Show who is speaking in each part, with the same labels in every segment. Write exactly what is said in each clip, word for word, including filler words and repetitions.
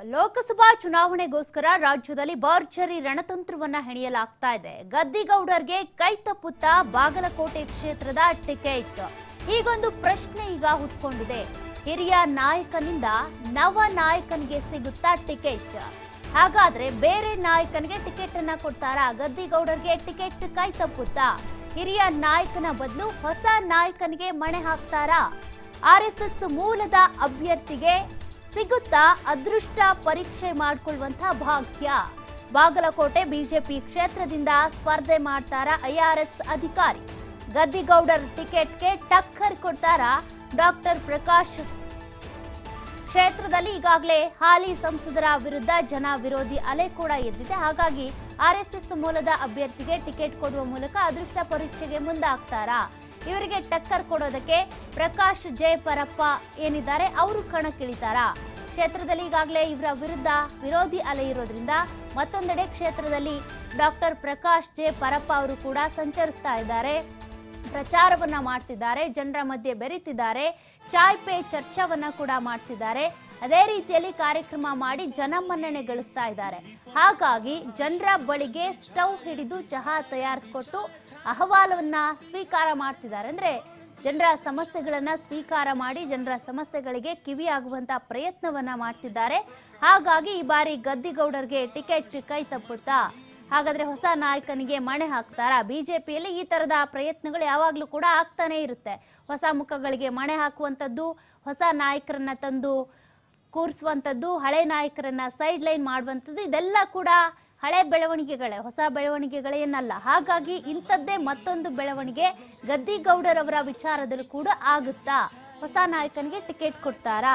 Speaker 1: ಲೋಕಸಭಾ ಚುನಾವಣೆಗೋಸ್ಕರ ರಾಜ್ಯದಲ್ಲಿ ಭರ್ಜರಿ ರಣತಂತ್ರವನ್ನ ಹೆಣೆಯಲಾಗ್ತಾ ಇದೆ. ಗದ್ದಿಗೌಡರ್ಗೆ ಕೈ ತಪ್ಪುತ್ತಾ ಬಾಗಲಕೋಟೆ ಕ್ಷೇತ್ರದ ಟಿಕೆಟ್? ಹೀಗೊಂದು ಪ್ರಶ್ನೆ ಈಗ ಹುಟ್ಕೊಂಡಿದೆ. ಹಿರಿಯ ನಾಯಕನಿಂದ ನವ ನಾಯಕನಿಗೆ ಸಿಗುತ್ತಾ ಟಿಕೆಟ್? ಹಾಗಾದ್ರೆ ಬೇರೆ ನಾಯಕನಿಗೆ ಟಿಕೆಟ್ ಅನ್ನ ಕೊಡ್ತಾರಾ? ಗದ್ದಿಗೌಡರ್ಗೆ ಟಿಕೆಟ್ ಕೈ ತಪ್ಪುತ್ತಾ? ಹಿರಿಯ ನಾಯಕನ ಬದಲು ಹೊಸ ನಾಯಕನಿಗೆ ಮಣೆ ಹಾಕ್ತಾರಾ? ಆರ್ಎಸ್ಎಸ್ ಮೂಲದ ಅಭ್ಯರ್ಥಿಗೆ ಸಿಗುತ್ತಾ ಅದೃಷ್ಟ ಪರೀಕ್ಷೆ ಮಾಡಿಕೊಳ್ಳುವಂತ ಭಾಗ್ಯ? ಬಾಗಲಕೋಟೆ ಬಿಜೆಪಿ ಕ್ಷೇತ್ರದಿಂದ ಸ್ಪರ್ಧೆ ಮಾಡ್ತಾರಾ ಐಆರ್ಎಸ್ ಅಧಿಕಾರಿ? ಗದ್ದಿಗೌಡರ್ ಟಿಕೆಟ್ಗೆ ಟಕ್ಕರ್ ಕೊಡ್ತಾರಾ ಡಾಕ್ಟರ್ ಪ್ರಕಾಶ್? ಕ್ಷೇತ್ರದಲ್ಲಿ ಈಗಾಗಲೇ ಹಾಲಿ ಸಂಸದರ ವಿರುದ್ಧ ಜನ ವಿರೋಧಿ ಅಲೆ ಕೂಡ ಎದ್ದಿದೆ. ಹಾಗಾಗಿ ಆರ್ಎಸ್ಎಸ್ ಮೂಲದ ಅಭ್ಯರ್ಥಿಗೆ ಟಿಕೆಟ್ ಕೊಡುವ ಮೂಲಕ ಅದೃಷ್ಟ ಪರೀಕ್ಷೆಗೆ ಮುಂದಾಗ್ತಾರಾ? ಇವರಿಗೆ ಟಕ್ಕರ್ ಕೊಡೋದಕ್ಕೆ ಪ್ರಕಾಶ್ ಜೆ ಪರಪ್ಪ ಏನಿದ್ದಾರೆ ಅವರು ಕಣಕ್ಕಿಳಿತಾರಾ? ಕ್ಷೇತ್ರದಲ್ಲಿ ಈಗಾಗಲೇ ಇವರ ವಿರುದ್ಧ ವಿರೋಧಿ ಅಲೆ ಇರೋದ್ರಿಂದ ಮತ್ತೊಂದೆಡೆ ಕ್ಷೇತ್ರದಲ್ಲಿ ಡಾಕ್ಟರ್ ಪ್ರಕಾಶ್ ಜೆ ಪರಪ್ಪ ಅವರು ಕೂಡ ಸಂಚರಿಸ್ತಾ ಇದ್ದಾರೆ, ಪ್ರಚಾರವನ್ನ ಮಾಡ್ತಿದ್ದಾರೆ, ಜನರ ಮಧ್ಯೆ ಬೆರೀತಿದ್ದಾರೆ, ಚಾಯ್ ಪೇ ಚರ್ಚಾವನ್ನ ಕೂಡ ಮಾಡ್ತಿದ್ದಾರೆ. ಅದೇ ರೀತಿಯಲ್ಲಿ ಕಾರ್ಯಕ್ರಮ ಮಾಡಿ ಜನಮನ್ನಣೆ ಗಳಿಸ್ತಾ ಇದ್ದಾರೆ. ಹಾಗಾಗಿ ಜನರ ಬಳಿಗೆ ಸ್ಟವ್ ಹಿಡಿದು ಚಹಾ ತಯಾರಿಸಿಕೊಟ್ಟು ಅಹವಾಲವನ್ನ ಸ್ವೀಕಾರ ಮಾಡ್ತಿದ್ದಾರೆ. ಅಂದ್ರೆ ಜನರ ಸಮಸ್ಯೆಗಳನ್ನ ಸ್ವೀಕಾರ ಮಾಡಿ ಜನರ ಸಮಸ್ಯೆಗಳಿಗೆ ಕಿವಿಯಾಗುವಂತ ಪ್ರಯತ್ನವನ್ನ ಮಾಡ್ತಿದ್ದಾರೆ. ಹಾಗಾಗಿ ಈ ಬಾರಿ ಗದ್ದಿಗೌಡರ್ಗೆ ಟಿಕೆಟ್ ಕೈ ತಪ್ಪುತ್ತಾ? ಹಾಗಾದ್ರೆ ಹೊಸ ನಾಯಕನಿಗೆ ಮಣೆ ಹಾಕ್ತಾರಾ? ಬಿಜೆಪಿಯಲ್ಲಿ ಈ ತರದ ಪ್ರಯತ್ನಗಳು ಯಾವಾಗ್ಲೂ ಕೂಡ ಆಗ್ತಾನೆ ಇರುತ್ತೆ. ಹೊಸ ಮುಖಗಳಿಗೆ ಮಣೆ ಹಾಕುವಂಥದ್ದು, ಹೊಸ ನಾಯಕರನ್ನ ತಂದು ಕೂರಿಸುವಂಥದ್ದು, ಹಳೆ ನಾಯಕರನ್ನ ಸೈಡ್ ಲೈನ್ ಮಾಡುವಂಥದ್ದು, ಇದೆಲ್ಲ ಕೂಡ ಹಳೆ ಬೆಳವಣಿಗೆಗಳೇ, ಹೊಸ ಬೆಳವಣಿಗೆಗಳೇನಲ್ಲ. ಹಾಗಾಗಿ ಇಂಥದ್ದೇ ಮತ್ತೊಂದು ಬೆಳವಣಿಗೆ ಗದ್ದಿಗೌಡರವರ ವಿಚಾರದಲ್ಲೂ ಕೂಡ ಆಗುತ್ತಾ? ಹೊಸ ನಾಯಕನಿಗೆ ಟಿಕೆಟ್ ಕೊಡ್ತಾರಾ?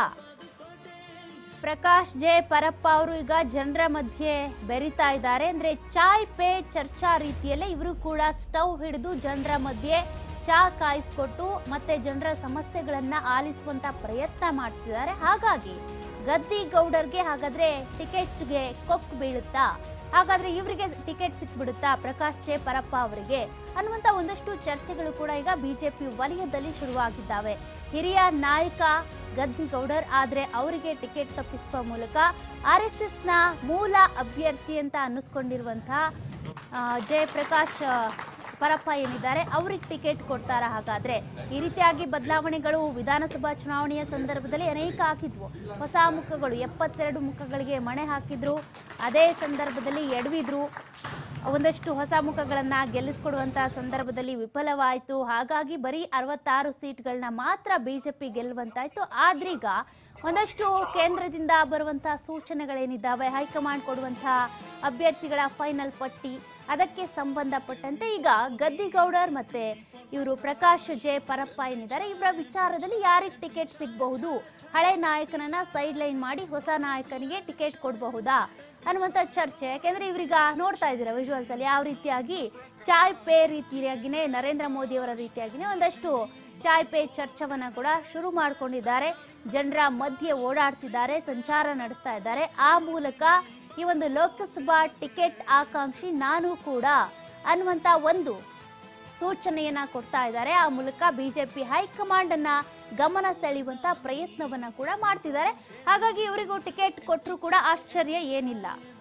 Speaker 1: ಪ್ರಕಾಶ್ ಜೆ ಪರಪ್ಪ ಅವರು ಈಗ ಜನರ ಮಧ್ಯೆ ಬೆರೀತಾ ಇದ್ದಾರೆ. ಅಂದ್ರೆ ಚಾಯ್ ಪೇ ಚರ್ಚಾ ರೀತಿಯಲ್ಲೇ ಇವರು ಕೂಡ ಸ್ಟವ್ ಹಿಡಿದು ಜನರ ಮಧ್ಯೆ ಚಾ ಕಾಯಿಸ್ಕೊಟ್ಟು ಮತ್ತೆ ಜನರ ಸಮಸ್ಯೆಗಳನ್ನ ಆಲಿಸುವಂತ ಪ್ರಯತ್ನ ಮಾಡ್ತಿದ್ದಾರೆ. ಹಾಗಾಗಿ ಗದ್ದಿಗೌಡರ್ಗೆ ಹಾಗಾದ್ರೆ ಟಿಕೆಟ್ಗೆ ಕೊಕ್ ಬೀಳುತ್ತಾ? ಹಾಗಾದ್ರೆ ಇವರಿಗೆ ಟಿಕೆಟ್ ಸಿಕ್ಬಿಡುತ್ತಾ ಪ್ರಕಾಶ್ ಜೆ ಪರಪ್ಪ ಅವರಿಗೆ ಅನ್ನುವಂತ ಒಂದಷ್ಟು ಚರ್ಚೆಗಳು ಕೂಡ ಈಗ ಬಿಜೆಪಿ ವಲಯದಲ್ಲಿ ಶುರುವಾಗಿದ್ದಾವೆ. ಹಿರಿಯ ನಾಯಕ ಗದ್ದಿಗೌಡರ್ ಆದ್ರೆ ಅವರಿಗೆ ಟಿಕೆಟ್ ತಪ್ಪಿಸುವ ಮೂಲಕ ಆರ್ಎಸ್ಎಸ್ ನ ಮೂಲ ಅಭ್ಯರ್ಥಿ ಅಂತ ಅನ್ನಿಸ್ಕೊಂಡಿರುವಂತಹ ಜಯಪ್ರಕಾಶ್ ಪರಪ್ಪ ಏನಿದ್ದಾರೆ ಅವ್ರಿಗೆ ಟಿಕೆಟ್ ಕೊಡ್ತಾರ? ಹಾಗಾದ್ರೆ ಈ ರೀತಿಯಾಗಿ ಬದಲಾವಣೆಗಳು ವಿಧಾನಸಭಾ ಚುನಾವಣೆಯ ಸಂದರ್ಭದಲ್ಲಿ ಅನೇಕ ಹಾಕಿದ್ವು. ಹೊಸ ಮುಖಗಳು ಎಪ್ಪತ್ತೆರಡು ಮುಖಗಳಿಗೆ ಮಣೆ ಹಾಕಿದ್ರು. ಅದೇ ಸಂದರ್ಭದಲ್ಲಿ ಎಡವಿದ್ರು. ಒಂದಷ್ಟು ಹೊಸ ಮುಖಗಳನ್ನ ಗೆಲ್ಲಿಸ್ಕೊಡುವಂತಹ ಸಂದರ್ಭದಲ್ಲಿ ವಿಫಲವಾಯಿತು. ಹಾಗಾಗಿ ಬರೀ ಅರವತ್ತಾರು ಸೀಟ್ಗಳನ್ನ ಮಾತ್ರ ಬಿಜೆಪಿ ಗೆಲ್ಲುವಂತಾಯ್ತು. ಆದ್ರೀಗ ಒಂದಷ್ಟು ಕೇಂದ್ರದಿಂದ ಬರುವಂತಹ ಸೂಚನೆಗಳೇನಿದ್ದಾವೆ, ಹೈಕಮಾಂಡ್ ಕೊಡುವಂತಹ ಅಭ್ಯರ್ಥಿಗಳ ಫೈನಲ್ ಪಟ್ಟಿ, ಅದಕ್ಕೆ ಸಂಬಂಧಪಟ್ಟಂತೆ ಈಗ ಗದ್ದಿಗೌಡರ್ ಮತ್ತೆ ಇವರು ಪ್ರಕಾಶ್ ಜೆ ಪರಪ್ಪ ಏನಿದ್ದಾರೆ ಇವರ ವಿಚಾರದಲ್ಲಿ ಯಾರಿಗೆ ಟಿಕೆಟ್ ಸಿಗಬಹುದು, ಹಳೆ ನಾಯಕನನ್ನ ಸೈಡ್ ಲೈನ್ ಮಾಡಿ ಹೊಸ ನಾಯಕನಿಗೆ ಟಿಕೆಟ್ ಕೊಡಬಹುದಾ ಅನ್ನುವಂಥ ಚರ್ಚೆ. ಯಾಕೆಂದ್ರೆ ಇವ್ರೀಗ ನೋಡ್ತಾ ಇದ್ದೀರಾ ವಿಜುವಲ್ಸ್ ಅಲ್ಲಿ ಯಾವ ರೀತಿಯಾಗಿ ಚಾಯ್ ಪೇ ರೀತಿಯಾಗಿನೇ ನರೇಂದ್ರ ಮೋದಿ ಅವರ ರೀತಿಯಾಗಿನೇ ಒಂದಷ್ಟು ಚಾಯ್ ಪೇ ಚರ್ಚವನ್ನ ಕೂಡ ಶುರು ಮಾಡ್ಕೊಂಡಿದ್ದಾರೆ. ಜನರ ಮಧ್ಯೆ ಓಡಾಡ್ತಿದ್ದಾರೆ, ಸಂಚಾರ ನಡೆಸ್ತಾ ಇದ್ದಾರೆ. ಆ ಮೂಲಕ ಈ ಒಂದು ಲೋಕಸಭಾ ಟಿಕೆಟ್ ಆಕಾಂಕ್ಷಿ ನಾನು ಕೂಡ ಅನ್ನುವಂತ ಒಂದು ಸೂಚನೆಯನ್ನ ಕೊಡ್ತಾ ಇದ್ದಾರೆ. ಆ ಮೂಲಕ ಬಿಜೆಪಿ ಹೈಕಮಾಂಡ್ ಅನ್ನ ಗಮನ ಸೆಳೆಯುವಂತ ಪ್ರಯತ್ನವನ್ನ ಕೂಡ ಮಾಡ್ತಿದ್ದಾರೆ. ಹಾಗಾಗಿ ಇವರಿಗೂ ಟಿಕೆಟ್ ಕೊಟ್ಟರು ಕೂಡ ಆಶ್ಚರ್ಯ ಏನಿಲ್ಲ.